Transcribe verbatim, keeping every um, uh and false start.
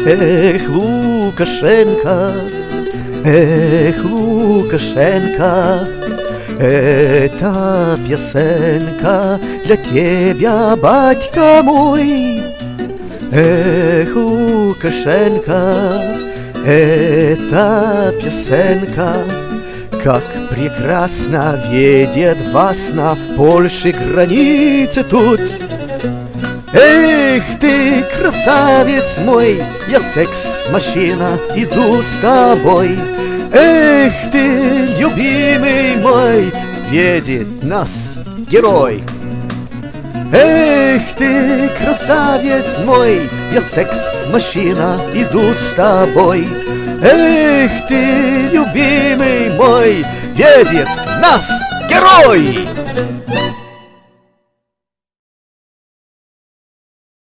Эх, Лукашенко, эх, Лукашенко, эта песенка для тебя, батька мой. Эх, Лукашенко, эта песенка, как прекрасно ведет вас на Польше границе тут. Эх ты, красавец мой, я секс-машина, иду с тобой. Эх ты, любимый мой, ведет нас герой. Эх ты, красавец мой, я секс-машина, иду с тобой. Эх ты, любимый мой, ведет нас герой.